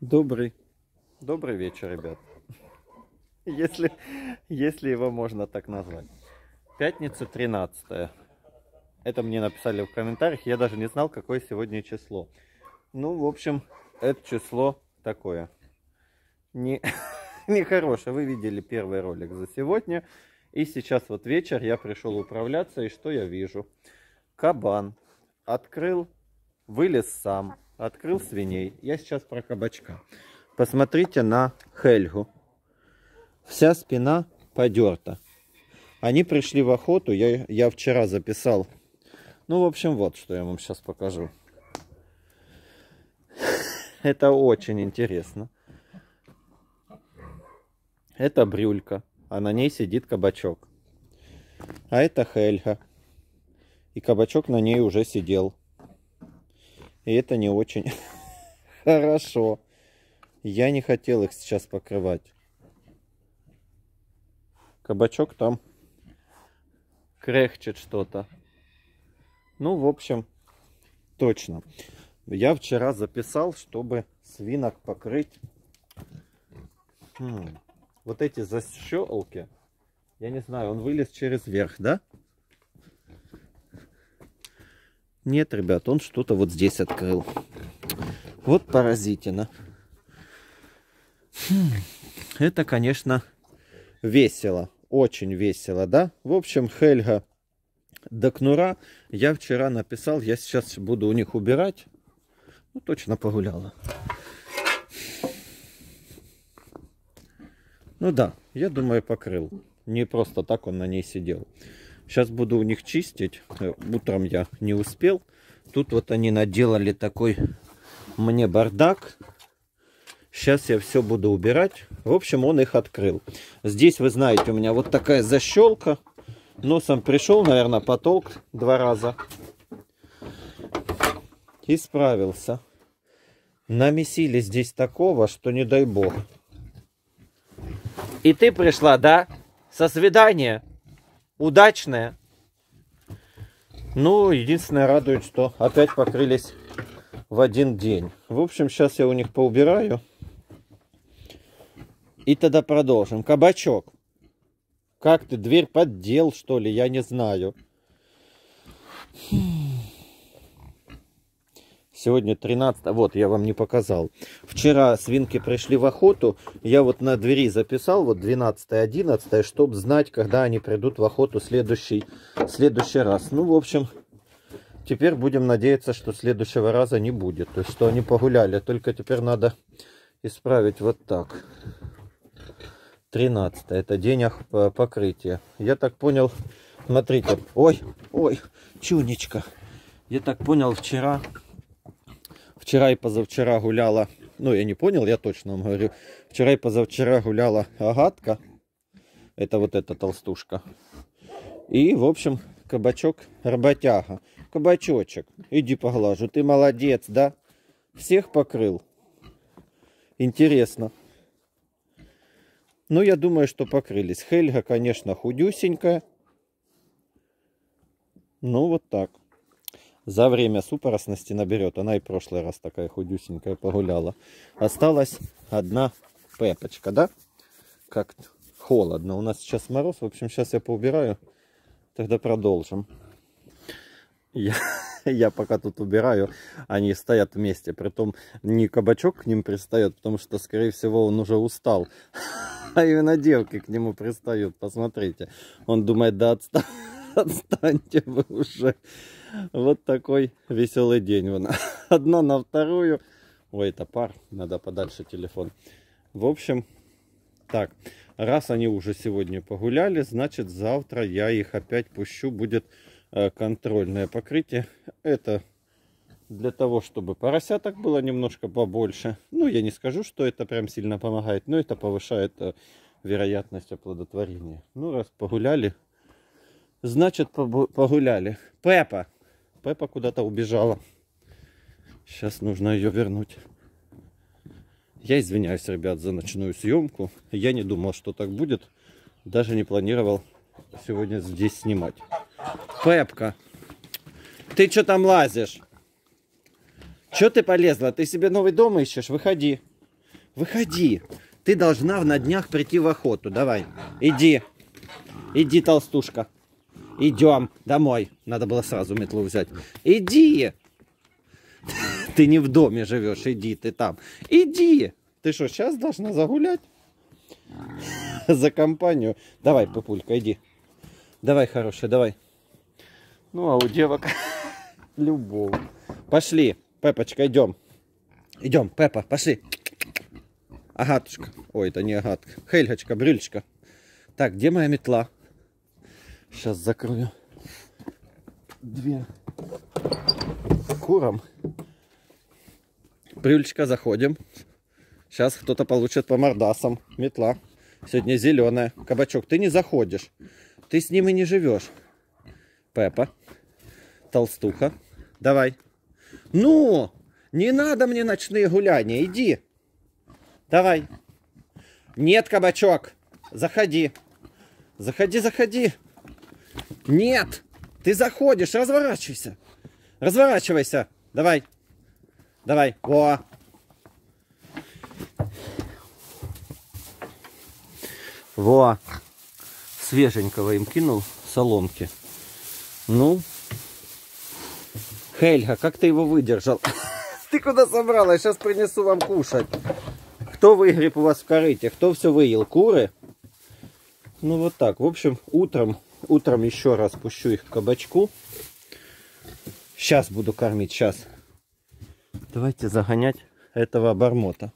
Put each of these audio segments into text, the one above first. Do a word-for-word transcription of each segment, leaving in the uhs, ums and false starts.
Добрый, добрый вечер, ребят. Если, если его можно так назвать. Пятница тринадцатое. Это мне написали в комментариях. Я даже не знал, какое сегодня число. Ну, в общем, это число такое. Не, нехорошее. Вы видели первый ролик за сегодня. И сейчас вот вечер, я пришел управляться. И что я вижу? Кабан открыл, вылез сам. Открыл свиней. Я сейчас про кабачка. Посмотрите на Хельгу. Вся спина подерта. Они пришли в охоту. Я, я вчера записал. Ну, в общем, вот что я вам сейчас покажу. Это очень интересно. Это брюлька. А на ней сидит кабачок. А это Хельга. И кабачок на ней уже сидел. И это не очень хорошо. Я не хотел их сейчас покрывать. Кабачок там кряхчет что-то. Ну, в общем, точно. Я вчера записал, чтобы свинок покрыть. Хм. Вот эти защелки. Я не знаю, он вылез через верх, да? Нет, ребят, он что-то вот здесь открыл. Вот поразительно. Это, конечно, весело. Очень весело, да? В общем, Хельга до кнура. Я вчера написал, я сейчас буду у них убирать. Ну, точно погуляла. Ну да, я думаю, покрыл. Не просто так он на ней сидел. Сейчас буду у них чистить. Утром я не успел. Тут вот они наделали такой мне бардак. Сейчас я все буду убирать. В общем, он их открыл. Здесь, вы знаете, у меня вот такая защелка. Носом пришел, наверное, потолк два раза. И справился. Намесили здесь такого, что не дай бог. И ты пришла, да? Со свидания? Удачное. Ну, единственное радует, что опять покрылись в один день. В общем, сейчас я у них поубираю. И тогда продолжим. Кабачок. Как ты, дверь поддел, что ли? Я не знаю. Сегодня тринадцатое. Вот, я вам не показал. Вчера свинки пришли в охоту. Я вот на двери записал, вот двенадцатое, одиннадцатое, чтобы знать, когда они придут в охоту следующий, следующий раз. Ну, в общем, теперь будем надеяться, что следующего раза не будет. То есть, что они погуляли. Только теперь надо исправить вот так. тринадцатое. Это день покрытия. Я так понял, смотрите. Ой, ой, чунечка. Я так понял, вчера... Вчера и позавчера гуляла, ну я не понял, я точно вам говорю. Вчера и позавчера гуляла Агатка. Это вот эта толстушка. И, в общем, кабачок работяга. Кабачочек, иди поглажу. Ты молодец, да? Всех покрыл. Интересно. Ну, я думаю, что покрылись. Хельга, конечно, худюсенькая. Ну, вот так. За время супоросности наберет. Она и в прошлый раз такая худюсенькая погуляла. Осталась одна Пепочка, да? Как холодно. У нас сейчас мороз. В общем, сейчас я поубираю. Тогда продолжим. Я, я пока тут убираю, они стоят вместе. Притом не кабачок к ним пристает, потому что, скорее всего, он уже устал. А именно девки к нему пристают. Посмотрите. Он думает, да отстань. Отстаньте вы уже. Вот такой веселый день. Одна на вторую. Ой, это пар. Надо подальше телефон. В общем, так. Раз они уже сегодня погуляли, значит, завтра я их опять пущу. Будет контрольное покрытие. Это для того, чтобы поросяток было немножко побольше. Ну, я не скажу, что это прям сильно помогает, но это повышает вероятность оплодотворения. Ну, раз погуляли, значит, погуляли. Пеппа. Пеппа куда-то убежала. Сейчас нужно ее вернуть. Я извиняюсь, ребят, за ночную съемку. Я не думал, что так будет. Даже не планировал сегодня здесь снимать. Пепка, ты что там лазишь? Что ты полезла? Ты себе новый дом ищешь? Выходи. выходи. Ты должна на днях прийти в охоту. Давай, иди. Иди, толстушка. Идем домой. Надо было сразу метлу взять. Иди. Ты не в доме живешь, иди ты там. Иди. Ты что, сейчас должна загулять? За компанию. Давай, папулька, иди. Давай, хорошая, давай. Ну, а у девок любовь. Пошли, Пепочка, идем. Идем, Пепа, пошли. Агатушка. Ой, это не Агатка. Хельгочка, Брюлечка. Так, где моя метла? Сейчас закрою дверь курам. Брюлечка, заходим. Сейчас кто-то получит по мордасам. Метла. Сегодня зеленая. Кабачок, ты не заходишь. Ты с ним и не живешь. Пеппа. Толстуха. Давай. Ну, не надо мне ночные гуляния. Иди. Давай. Нет, кабачок. Заходи. Заходи, заходи. Нет. Ты заходишь. Разворачивайся. Разворачивайся. Давай. Давай. Во. Во. Свеженького им кинул соломки. Ну. Хельга, как ты его выдержал? Ты куда собралась? Сейчас принесу вам кушать. Кто выгреб у вас в корыте? Кто все выел? Куры? Ну вот так. В общем, утром, утром еще раз пущу их к кабачку. Сейчас буду кормить. Сейчас. Давайте загонять этого обормота.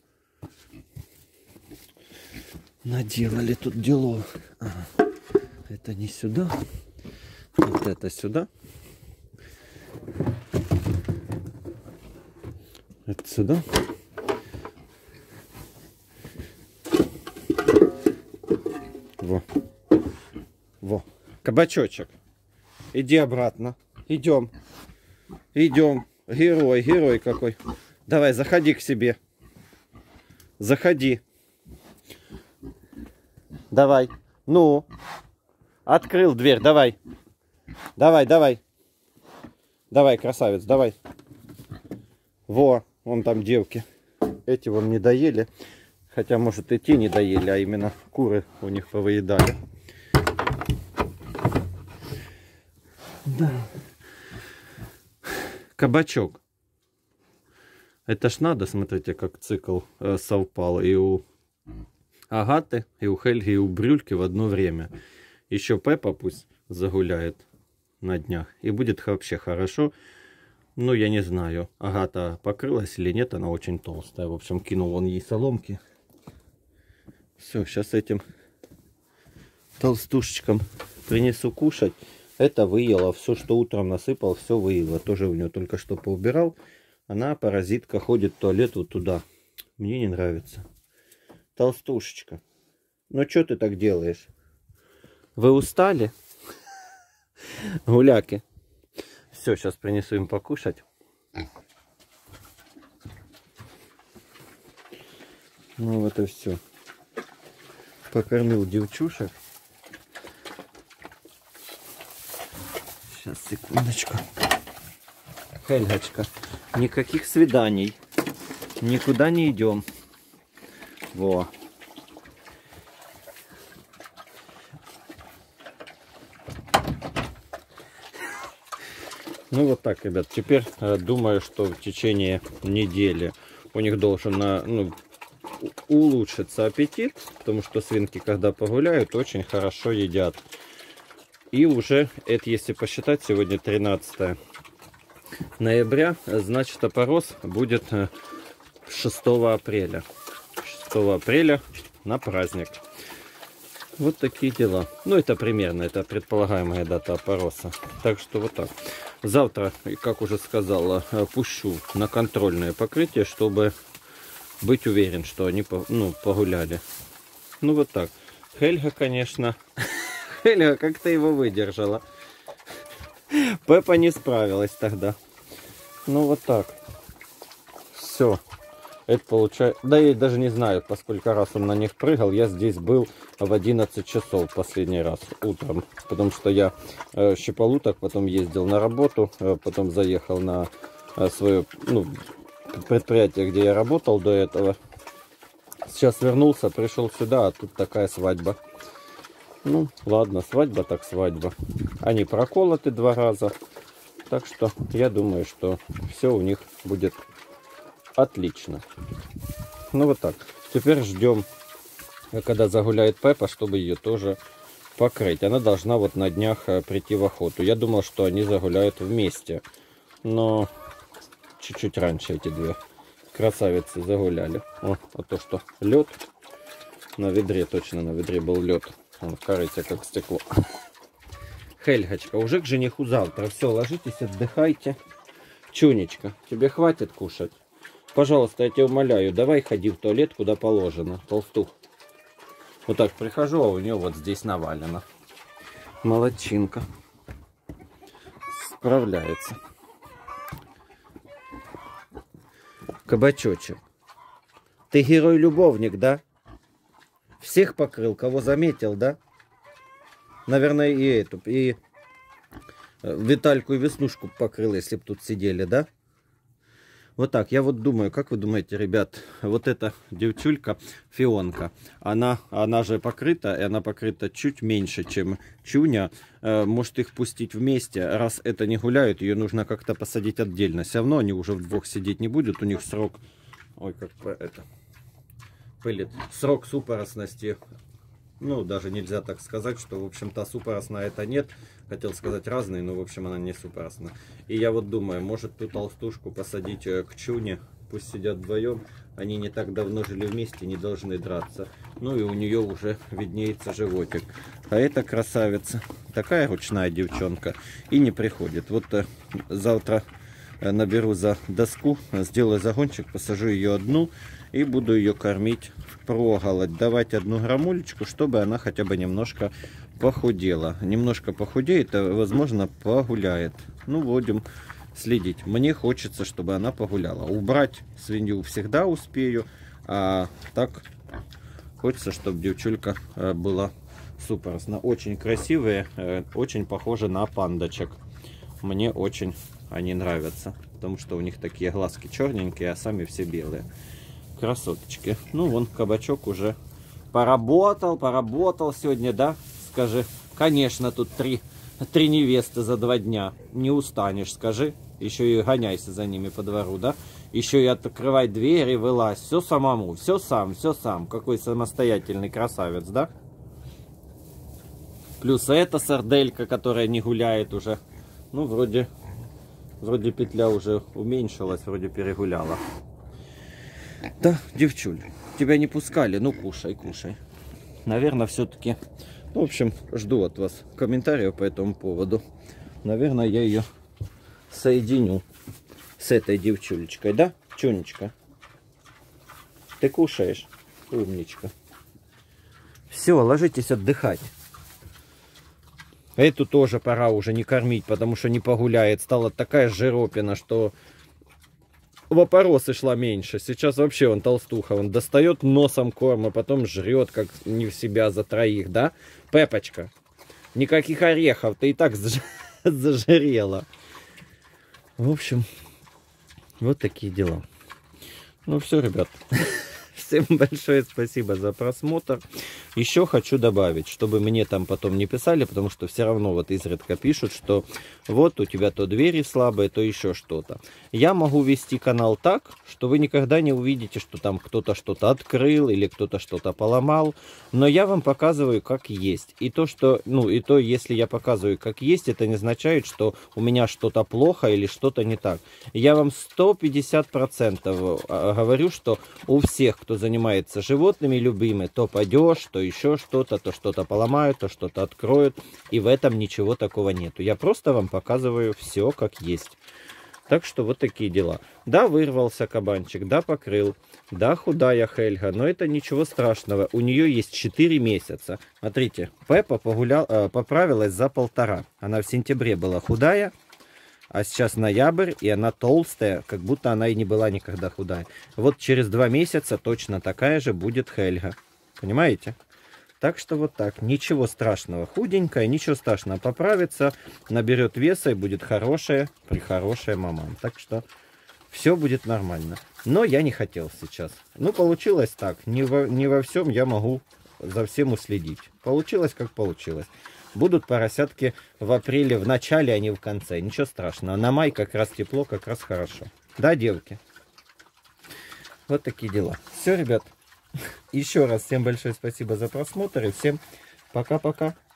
Наделали тут дело. Ага. Это не сюда. Вот это сюда. Это сюда. Во. Во. Кабачочек. Иди обратно. Идем. Идем. Герой, герой какой. Давай, заходи к себе. Заходи. Давай. Ну. Открыл дверь. Давай. Давай, давай. Давай, красавец, давай. Во, вон там девки. Эти вон не доели. Хотя, может, и те не доели, а именно куры у них повыедали. Да. Кабачок. Это ж надо, смотрите, как цикл э, совпал. И у Агаты, и у Хельги, и у Брюльки в одно время. Еще Пеппа пусть загуляет на днях. И будет вообще хорошо. Ну, я не знаю, Агата покрылась или нет. Она очень толстая. В общем, кинул он ей соломки. Все, сейчас этим толстушечкам принесу кушать. Это выела. Все, что утром насыпал, все выела. Тоже у нее только что поубирал. Она, паразитка, ходит в туалет вот туда. Мне не нравится. Толстушечка. Ну, что ты так делаешь? Вы устали? Гуляки. Все, сейчас принесу им покушать. Ну вот и все. Покормил девчушек. Сейчас, секундочку. Хельгочка, никаких свиданий. Никуда не идем. Во. Ну вот так, ребят. Теперь э, думаю, что в течение недели у них должен на, ну, улучшиться аппетит, потому что свинки, когда погуляют, очень хорошо едят. И уже, это если посчитать, сегодня тринадцатое ноября, значит опорос будет шестого апреля. шестого апреля на праздник. Вот такие дела. Ну, это примерно, это предполагаемая дата опороса. Так что вот так. Завтра, как уже сказала, пущу на контрольное покрытие, чтобы быть уверен, что они, ну, погуляли. Ну, вот так. Хельга, конечно. Хельга, как ты его выдержала? Пеппа не справилась тогда. Ну, вот так. Все. Это получается... Да я даже не знаю, по сколько раз он на них прыгал. Я здесь был в одиннадцать часов последний раз утром. Потому что я э, щеполуток, потом ездил на работу, э, потом заехал на э, свое, ну, предприятие, где я работал до этого. Сейчас вернулся, пришел сюда, а тут такая свадьба. Ну, ладно, свадьба так свадьба. Они проколоты два раза. Так что я думаю, что все у них будет отлично. Ну вот так. Теперь ждем, когда загуляет Пеппа, чтобы ее тоже покрыть. Она должна вот на днях прийти в охоту. Я думал, что они загуляют вместе. Но чуть-чуть раньше эти две красавицы загуляли. О, а то, что лед на ведре, точно на ведре был лед. Он в корыте, как стекло. Хельгочка, уже к жениху завтра. Все, ложитесь, отдыхайте. Чунечка, тебе хватит кушать? Пожалуйста, я тебя умоляю, давай ходи в туалет, куда положено. Толстух. Вот так прихожу, а у нее вот здесь навалено. Молодчинка. Справляется. Кабачочек. Ты герой-любовник, да? Всех покрыл, кого заметил, да? Наверное, и эту, и Витальку и Веснушку покрыл, если бы тут сидели, да? Вот так, я вот думаю, как вы думаете, ребят, вот эта девчулька, Фионка, она, она же покрыта, и она покрыта чуть меньше, чем Чуня. Может их пустить вместе, раз это не гуляют, ее нужно как-то посадить отдельно. Все равно они уже вдвох сидеть не будут, у них срок, ой, как это, пылит, срок супоросности. Ну, даже нельзя так сказать, что, в общем-то, супоросная это нет. Хотел сказать разные, но, в общем, она не супоросна. И я вот думаю, может ту толстушку посадить к Чуне. Пусть сидят вдвоем. Они не так давно жили вместе, не должны драться. Ну, и у нее уже виднеется животик. А эта красавица, такая ручная девчонка, и не приходит. Вот э, завтра наберу за доску, сделаю загончик, посажу ее одну. И буду ее кормить впроголодь. Давать одну грамулечку, чтобы она хотя бы немножко похудела. Немножко похудеет, а возможно погуляет. Ну, будем следить. Мне хочется, чтобы она погуляла. Убрать свинью всегда успею. А так хочется, чтобы девчулька была супоросна. Очень красивые, очень похожи на пандочек. Мне очень они нравятся. Потому что у них такие глазки черненькие, а сами все белые. Красоточки. Ну, вон кабачок уже поработал, поработал сегодня, да? Скажи. Конечно, тут три, три невесты за два дня. Не устанешь, скажи. Еще и гоняйся за ними по двору, да? Еще и открывай двери, вылазь. Все самому, все сам, все сам. Какой самостоятельный красавец, да? Плюс эта сарделька, которая не гуляет уже. Ну, вроде, вроде петля уже уменьшилась, вроде перегуляла. Да, девчуль, тебя не пускали, ну кушай, кушай. Наверное, все-таки, в общем, жду от вас комментариев по этому поводу. Наверное, я ее соединю с этой девчулечкой, да, Чунечка? Ты кушаешь, умничка. Все, ложитесь отдыхать. Эту тоже пора уже не кормить, потому что не погуляет. Стала такая жиропина, что... Вопоросы шла меньше. Сейчас вообще он толстуха. Он достает носом корм, а потом жрет, как не в себя за троих, да? Пепочка, никаких орехов. Ты и так зажирела. В общем, вот такие дела. Ну все, ребят. Всем большое спасибо за просмотр. Еще хочу добавить, чтобы мне там потом не писали, потому что все равно вот изредка пишут, что вот у тебя то двери слабые, то еще что-то. Я могу вести канал так, что вы никогда не увидите, что там кто-то что-то открыл или кто-то что-то поломал. Но я вам показываю, как есть. И то, что, ну, и то, если я показываю, как есть, это не означает, что у меня что-то плохо или что-то не так. Я вам сто пятьдесят процентов говорю, что у всех, кто занимается животными любыми, то падеж, то еще что-то, то что-то поломают, то что-то откроют. И в этом ничего такого нету. Я просто вам показываю все как есть. Так что вот такие дела. Да, вырвался кабанчик, да, покрыл, да, худая Хельга, но это ничего страшного. У нее есть четыре месяца. Смотрите, Пеппа погулял, э, поправилась за полтора. Она в сентябре была худая, а сейчас ноябрь, и она толстая, как будто она и не была никогда худая. Вот через два месяца точно такая же будет Хельга. Понимаете? Так что вот так. Ничего страшного. Худенькая, ничего страшного. Поправится, наберет веса и будет хорошая, прихорошая маман. Так что Все будет нормально. Но я не хотел сейчас. Ну, получилось так. Не во, не во всем я могу за всем уследить. Получилось, как получилось. Будут поросятки в апреле, в начале, а не в конце. Ничего страшного. На май как раз тепло, как раз хорошо. Да, девки? Вот такие дела. Все, ребят. Еще раз всем большое спасибо за просмотр. И всем пока-пока.